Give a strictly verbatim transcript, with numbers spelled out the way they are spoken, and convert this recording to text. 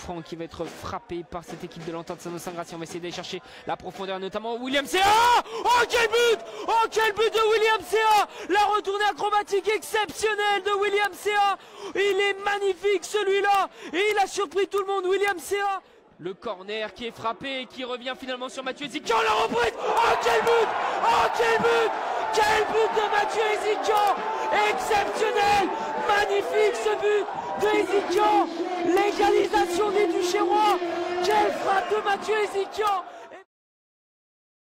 franc qui va être frappé par cette équipe de l'Entente Saint-Gracie. On va essayer d'aller chercher la profondeur, notamment William C A. Oh quel but! Oh quel but de William C A! La retournée acrobatique exceptionnelle de William C A. Il est magnifique celui-là et il a surpris tout le monde, William C A. Le corner qui est frappé et qui revient finalement sur Mathieu Ezikian. La reprise. Oh quel but! Oh quel but! Quel but de Mathieu Ezikian! Exceptionnel! Magnifique ce but de Ezikian! L'égalisation des Duchérois! Quelle frappe de Mathieu Ezikian!